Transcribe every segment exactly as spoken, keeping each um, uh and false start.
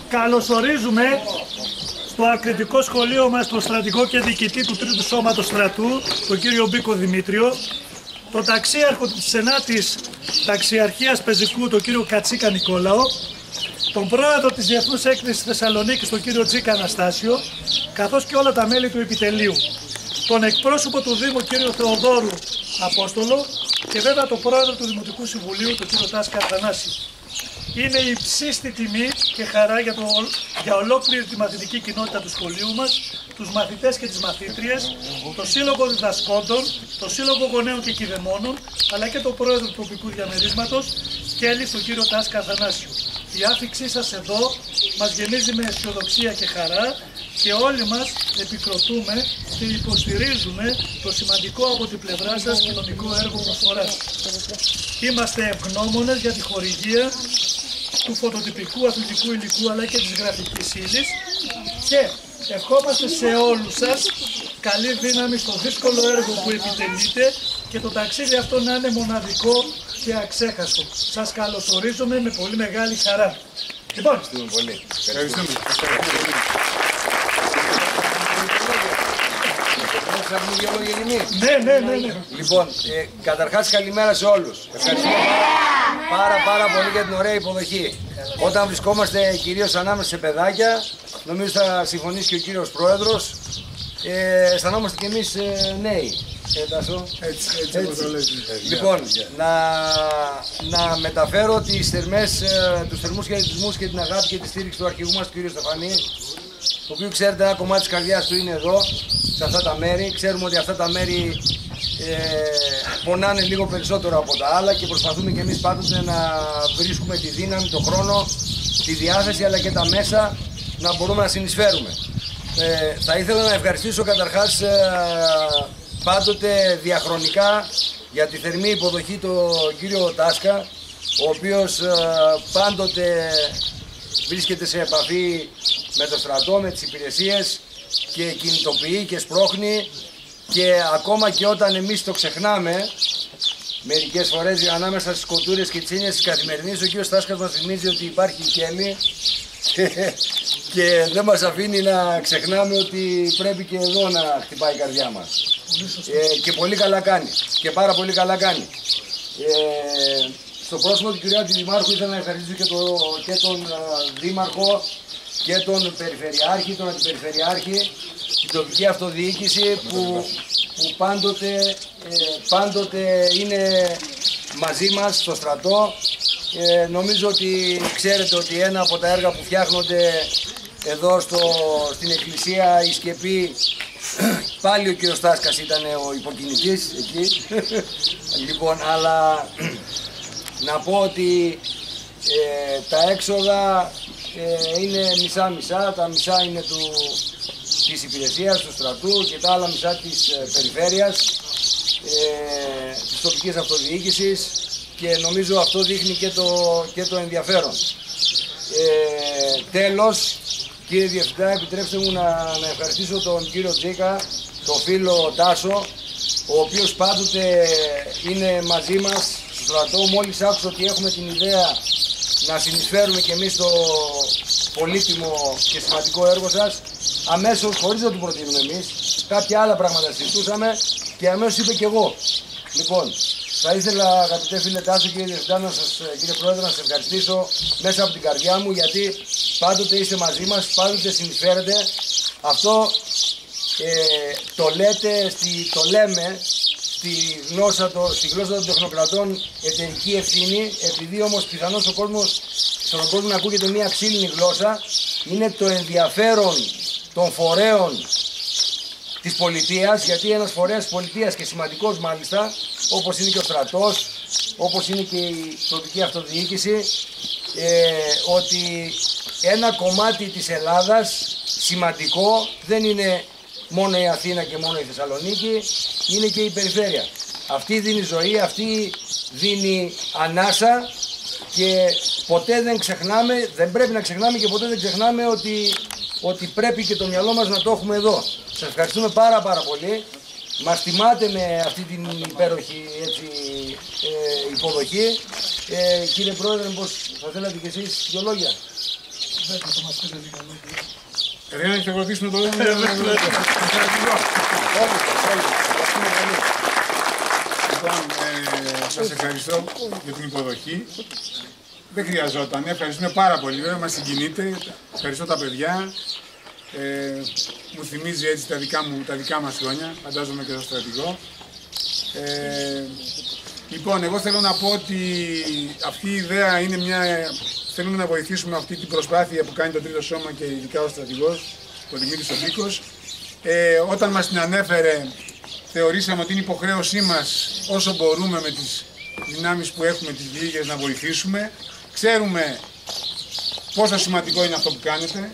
Καλωσορίζουμε στο ακριτικό σχολείο μας τον στρατηγό και διοικητή του Τρίτου Σώματος Στρατού, τον κύριο Μπίκο Δημήτριο, τον ταξίαρχο της ενάτης Ταξιαρχίας Πεζικού, τον κύριο Κατσίκα Νικόλαο, τον πρόεδρο της Διεθνούς Έκθεσης Θεσσαλονίκης, τον κύριο Τζίκα Αναστάσιο, καθώς και όλα τα μέλη του επιτελείου, τον εκπρόσωπο του Δήμου, κύριο Θεοδόρου Απόστολο, και βέβαια τον πρόεδρο του Δημοτικού Συμβουλίου, τον κύριο Τάσκα Αθανάση. Είναι υψίστη τιμή και χαρά για, το, για ολόκληρη τη μαθητική κοινότητα του σχολείου μας, τους μαθητές και τις μαθήτριες, το Σύλλογο Διδασκόντων, το Σύλλογο Γονέων και Κηδεμόνων, αλλά και τον πρόεδρο του τοπικού διαμερίσματος, Κέλλη, τον κύριο Τάσκα Αθανάσιου. Η άφηξή σας εδώ μας γεμίζει με αισιοδοξία και χαρά και όλοι μας επικροτούμε και υποστηρίζουμε το σημαντικό από την πλευρά σας κοινωνικό έργο προσφοράς. Είμαστε ευγνώμονες για τη χορηγία του φωτοτυπικού αθλητικού υλικού αλλά και της γραφικής ύλης και ευχόμαστε σε όλους σας καλή δύναμη στο δύσκολο έργο που επιτελείτε και το ταξίδι αυτό να είναι μοναδικό και αξέχαστο. Σας καλωσορίζουμε με πολύ μεγάλη χαρά. Λοιπόν, ευχαριστούμε πολύ. Ευχαριστούμε. Ναι, ναι, ναι, ναι. Λοιπόν, ε, καταρχάς καλημέρα σε όλους. Ευχαριστούμε πάρα πάρα πολύ για την ωραία υποδοχή. Όταν βρισκόμαστε κυρίως ανάμεσα σε παιδάκια, νομίζω θα συμφωνήσει και ο κύριος Πρόεδρος, ε, αισθανόμαστε κι εμείς ε, νέοι. Ε, Τάσο. Έτσι, έτσι, έτσι. έτσι. Λοιπόν, να, να μεταφέρω τις θερμές, ε, τους θερμούς χαιρετισμούς και την αγάπη και τη στήριξη του αρχηγού μας, του κύριου Στεφανή, το οποίο ξέρετε ένα κομμάτι της καρδιάς του είναι εδώ, σε αυτά τα μέρη. Ξέρουμε ότι αυτά τα μέρη ε, πονάνε λίγο περισσότερο από τα άλλα και προσπαθούμε και εμείς πάντοτε να βρίσκουμε τη δύναμη, τον χρόνο, τη διάθεση αλλά και τα μέσα να μπορούμε να συνεισφέρουμε. Ε, θα ήθελα να ευχαριστήσω καταρχάς ε, πάντοτε διαχρονικά για τη θερμή υποδοχή τον κύριο Τάσκα, ο οποίος ε, πάντοτε βρίσκεται σε επαφή με το στρατό, με τις υπηρεσίες και κινητοποιεί και σπρώχνει και ακόμα και όταν εμείς το ξεχνάμε μερικές φορές ανάμεσα στις κοντούρες και τις έννοιες της καθημερινής, ο κύριος Τάσκας μας θυμίζει ότι υπάρχει η Κέλλη και, και δεν μας αφήνει να ξεχνάμε ότι πρέπει και εδώ να χτυπάει η καρδιά μας. Ε, και πολύ καλά κάνει και πάρα πολύ καλά κάνει. Ε, στο πρόσωπο του κυρίου Αντιδημάρχου ήθελα να ευχαριστήσω και, το, και τον uh, Δήμαρχο και τον Περιφερειάρχη, τον Αντιπεριφερειάρχη, την τοπική αυτοδιοίκηση που, που πάντοτε, ε, πάντοτε είναι μαζί μας στο στρατό. Ε, νομίζω ότι ξέρετε ότι ένα από τα έργα που φτιάχνονται εδώ στο, στην εκκλησία η Σκεπή, πάλι ο κύριος Τάσκας ήταν ο υποκινητής εκεί. Λοιπόν, αλλά να πω ότι ε, τα έξοδα ε, είναι μισά-μισά, τα μισά είναι του, της υπηρεσίας, του στρατού και τα άλλα μισά της ε, περιφέρειας, ε, της τοπικής αυτοδιοίκησης και νομίζω αυτό δείχνει και το, και το ενδιαφέρον. Ε, τέλος, κύριε Διευθυντά, επιτρέψτε μου να, να ευχαριστήσω τον κύριο Τζίκα, τον φίλο Τάσο, ο οποίος πάντοτε είναι μαζί μας στο στρατό. Μόλις άκουσα ότι έχουμε την ιδέα να συνεισφέρουμε και εμείς το πολύτιμο και σημαντικό έργο σας, αμέσως, χωρίς να του προτείνουμε εμείς, κάποια άλλα πράγματα συζητούσαμε και αμέσως είπε και εγώ. Λοιπόν, θα ήθελα, αγαπητέ φίλε Τάσο, κύριε Διευθυντά, να σας, κύριε Πρόεδρε, να σας ευχαριστήσω μέσα από την καρδιά μου, γιατί πάντοτε είστε μαζί μας, πάντοτε συνεισφέρετε. Αυτό ε, το λέτε, στη, το λέμε στη γλώσσα, το, στη γλώσσα των τεχνοκρατών εταιρική ευθύνη, επειδή όμως πιθανώς ο κόσμος, στον κόσμο να ακούγεται μια ξύλινη γλώσσα, είναι το ενδιαφέρον των φορέων της πολιτείας, γιατί ένας φορέας της πολιτείας και σημαντικός μάλιστα, όπως είναι και ο στρατός, όπως είναι και η τοπική αυτοδιοίκηση, ε, ότι ένα κομμάτι της Ελλάδας σημαντικό δεν είναι μόνο η Αθήνα και μόνο η Θεσσαλονίκη, είναι και η περιφέρεια. Αυτή δίνει ζωή, αυτή δίνει ανάσα και ποτέ δεν ξεχνάμε, δεν πρέπει να ξεχνάμε και ποτέ δεν ξεχνάμε ότι, ότι πρέπει και το μυαλό μας να το έχουμε εδώ. Σας ευχαριστούμε πάρα πάρα πολύ. Μας τιμάτε με αυτή την υπέροχη έτσι, ε, υποδοχή. Ε, κύριε Πρόεδρε, πώς θα θέλατε κι εσείς δυο λόγια? Ρε να χειροκροτήσουμε το λόγο. Λοιπόν, σας ευχαριστώ για την υποδοχή. Δεν χρειαζόταν. Ευχαριστούμε πάρα πολύ. Βέβαια μας συγκινείτε. Ευχαριστώ τα παιδιά. Ε, μου θυμίζει έτσι τα δικά, μου, τα δικά μας χρόνια. Φαντάζομαι και το στρατηγό. Ε, λοιπόν, εγώ θέλω να πω ότι αυτή η ιδέα είναι μια... Θέλουμε να βοηθήσουμε αυτή την προσπάθεια που κάνει το Τρίτο Σώμα και ειδικά ο στρατηγός, ο Δημήτρης ο Μπίκος. Ε, όταν μας την ανέφερε, θεωρήσαμε ότι είναι υποχρέωσή μας όσο μπορούμε με τις δυνάμεις που έχουμε, τις λίγες, να βοηθήσουμε. Ξέρουμε πόσο σημαντικό είναι αυτό που κάνετε,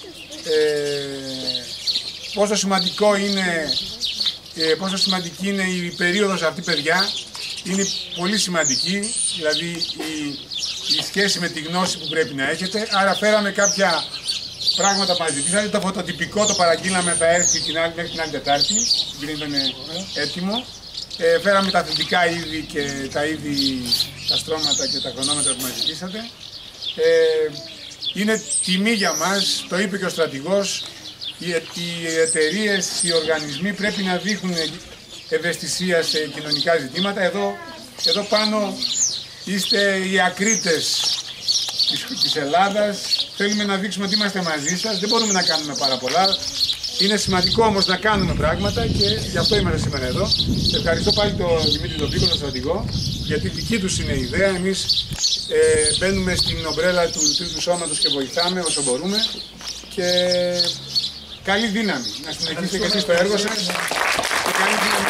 ε, πόσο σημαντικό είναι, ε, πόσο σημαντική είναι η περίοδος αυτή, παιδιά. Είναι πολύ σημαντική, δηλαδή η, η σχέση με τη γνώση που πρέπει να έχετε. Άρα φέραμε κάποια πράγματα που μας ζητήσατε. Το φωτοτυπικό το παραγγείλαμε, θα έρθει την άλλη, μέχρι την άλλη Τετάρτη, επειδή ήταν έτοιμο. Ε, φέραμε τα θετικά είδη και τα είδη, τα στρώματα και τα χρονόμετρα που μας ζητήσατε. Ε, είναι τιμή για μας, το είπε και ο στρατηγός, οι, οι εταιρείες, οι οργανισμοί πρέπει να δείχνουν ευαισθησία σε κοινωνικά ζητήματα. Εδώ, εδώ πάνω είστε οι ακρίτες της, της Ελλάδας. Θέλουμε να δείξουμε ότι είμαστε μαζί σας. Δεν μπορούμε να κάνουμε πάρα πολλά. Είναι σημαντικό όμως να κάνουμε πράγματα και γι' αυτό είμαστε σήμερα εδώ. Ευχαριστώ πάλι τον Δημήτρη τον Μπίκο, τον στρατηγό, γιατί δική τους είναι η ιδέα. Εμείς ε, μπαίνουμε στην ομπρέλα του Τρίτου Σώματος και βοηθάμε όσο μπορούμε. Και καλή δύναμη. Να συνεχίσετε και εσείς το έργο σας. Και καλή δύναμη.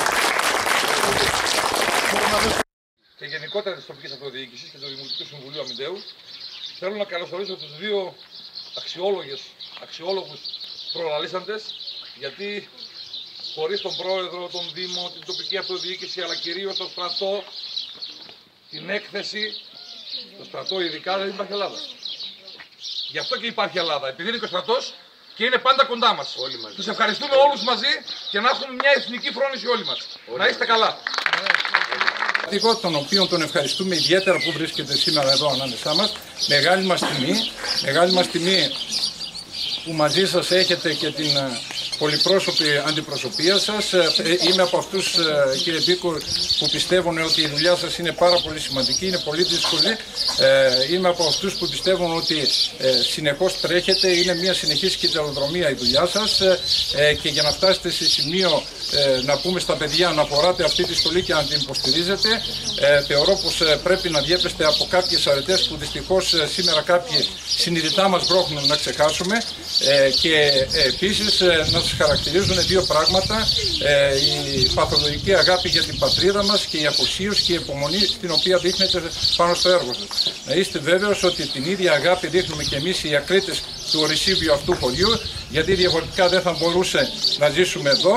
Και γενικότερα της τοπικής αυτοδιοίκησης και του Δημοτικού Συμβουλίου Αμυντέου, θέλω να καλωσορίσω τους δύο αξιόλογες, αξιόλογους προλαλήσαντες, γιατί χωρίς τον πρόεδρο, τον Δήμο, την τοπική αυτοδιοίκηση, αλλά κυρίως το στρατό, την έκθεση, το στρατό ειδικά, δεν υπάρχει Ελλάδα. Γι' αυτό και υπάρχει Ελλάδα, επειδή είναι και ο στρατός και είναι πάντα κοντά μας. Όλοι μαζί. Τους ευχαριστούμε όλους μαζί και να έχουμε μια εθνική φρόνηση όλοι μας. Όλοι. Να είστε καλά. Εγώ τον οποίο τον ευχαριστούμε ιδιαίτερα που βρίσκεται σήμερα εδώ ανάμεσά μας. Μεγάλη μας τιμή, μεγάλη μας τιμή που μαζί σας έχετε και την πολυπρόσωπη αντιπροσωπεία σας. Είμαι από αυτούς, κύριε Μπίκο, που πιστεύουν ότι η δουλειά σας είναι πάρα πολύ σημαντική, είναι πολύ δύσκολη. Είμαι από αυτούς που πιστεύουν ότι συνεχώς τρέχετε, είναι μια συνεχής κυτελοδρομία η δουλειά σας και για να φτάσετε σε σημείο να πούμε στα παιδιά να φοράτε αυτή τη στολή και να την υποστηρίζετε, θεωρώ πως πρέπει να διέπεστε από κάποιες αρετές που δυστυχώς σήμερα κάποιοι συνειδητά μας μπρόχνουν να ξεχάσουμε και επίσης να σας χαρακτηρίζουν δύο πράγματα, η παθολογική αγάπη για την πατρίδα μας και η αφοσίωση και η υπομονή την οποία δείχνετε πάνω στο έργο σας. Να είστε βέβαιος ότι την ίδια αγάπη δείχνουμε και εμείς οι ακρίτες του ορεισίβιου αυτού χωριού, γιατί διαφορετικά δεν θα μπορούσε να ζήσουμε εδώ.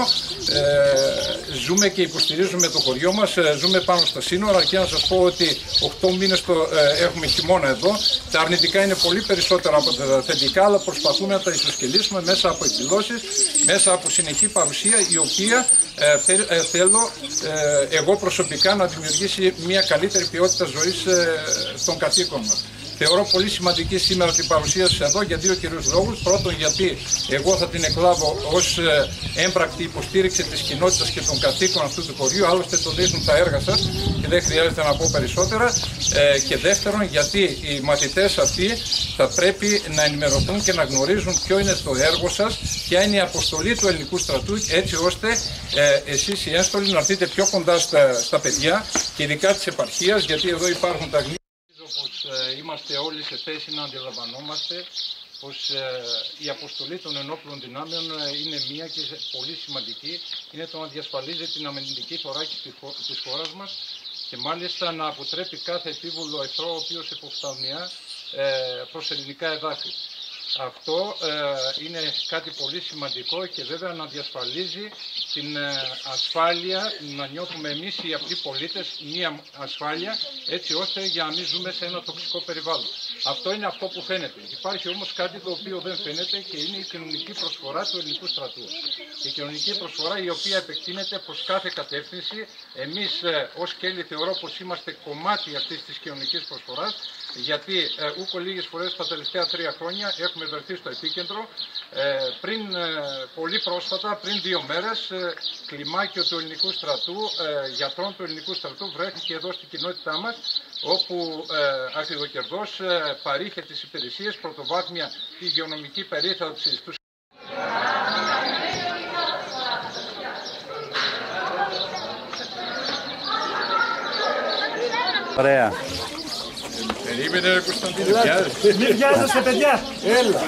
Ε, ζούμε και υποστηρίζουμε το χωριό μας, ε, ζούμε πάνω στα σύνορα και να σας πω ότι οκτώ μήνες το, ε, έχουμε χειμώνα εδώ. Τα αρνητικά είναι πολύ περισσότερα από τα θετικά, αλλά προσπαθούμε να τα ισοσκελίσουμε μέσα από εκδηλώσεις, μέσα από συνεχή παρουσία, η οποία ε, θε, ε, θέλω ε, εγώ προσωπικά να δημιουργήσει μια καλύτερη ποιότητα ζωής ε, των κατοίκων μας. Θεωρώ πολύ σημαντική σήμερα την παρουσία σας εδώ για δύο κυρίους λόγους. Πρώτον, γιατί εγώ θα την εκλάβω ως έμπρακτη υποστήριξη της κοινότητας και των κατοίκων αυτού του χωριού. Άλλωστε το δείχνουν τα έργα σας και δεν χρειάζεται να πω περισσότερα. Ε, και δεύτερον, γιατί οι μαθητές αυτοί θα πρέπει να ενημερωθούν και να γνωρίζουν ποιο είναι το έργο σας, ποια είναι η αποστολή του ελληνικού στρατού, έτσι ώστε ε, εσείς οι ένστολοι να έρθετε πιο κοντά στα, στα παιδιά και ειδικά της επαρχίας, γιατί εδώ υπάρχουν τα γνήσια. Πως ε, είμαστε όλοι σε θέση να αντιλαμβανόμαστε πως ε, η αποστολή των ενόπλων δυνάμεων ε, είναι μία και πολύ σημαντική. Είναι το να διασφαλίζει την αμυντική θωράκιση της χώρας μας και μάλιστα να αποτρέπει κάθε επίβολο εχθρό ο οποίος υποφθαλμιά ε, προς ελληνικά εδάφη. Αυτό ε, είναι κάτι πολύ σημαντικό και βέβαια να διασφαλίζει την ε, ασφάλεια, να νιώθουμε εμείς οι απλοί πολίτες μία ασφάλεια, έτσι ώστε για να μην ζούμε σε ένα τοξικό περιβάλλον. Αυτό είναι αυτό που φαίνεται. Υπάρχει όμως κάτι το οποίο δεν φαίνεται και είναι η κοινωνική προσφορά του ελληνικού στρατού. Η κοινωνική προσφορά η οποία επεκτείνεται προς κάθε κατεύθυνση. Εμείς ε, ως Κέλη θεωρώ πως είμαστε κομμάτι αυτής της κοινωνικής προσφοράς, γιατί ε, ούκο λίγες φορές τα τελευταία τρία χρόνια έχουμε βρεθεί στο επίκεντρο. Ε, πριν ε, πολύ πρόσφατα, πριν δύο μέρες, ε, κλιμάκιο του ελληνικού στρατού, ε, γιατρών του ελληνικού στρατού βρέθηκε εδώ στην κοινότητά μας, όπου ε, ακριβοκερδώς ε, παρήχε τις υπηρεσίες, πρωτοβάθμια υγειονομική περίθαλψη στους. Ωραία. Περίμενε ρε Κωνσταντίνε, βιάζεσαι. Μην βιάζεστε παιδιά. Έλα.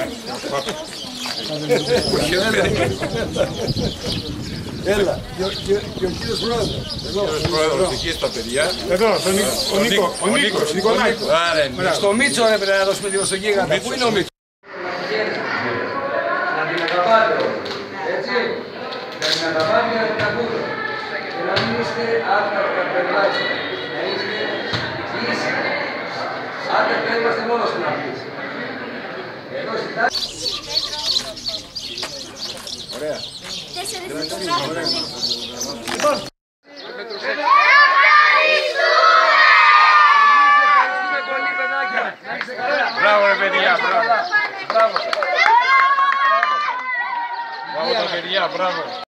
Έλα. Και ο- και- Και ο κύριος Πρόεδρος. Εδώ. Κύριος Πρόεδρος, εκεί στα παιδιά. Εδώ, τον Νίκο, ο Νίκο, ο Νίκος, Νικολάκη. Άρα είναι. Στο Μίτσο ρε πρέπει να δώσουμε λίγο στον γίγαντα. Πού είναι ο Μίτσο? Να την αγαπάτε όλοι. Έτσι. Να την αγαπάτε και να την ακούτε. Και να μην είστε άκαρτα περλάτια. Να είστε ήσυχοι. Άντε και είμαστε μόνο στην αρχή. Εδώ στην τάση. Ωραία. Μπράβο ρε παιδιά, μπράβο. Μπράβο. Μπράβο τα παιδιά, μπράβο.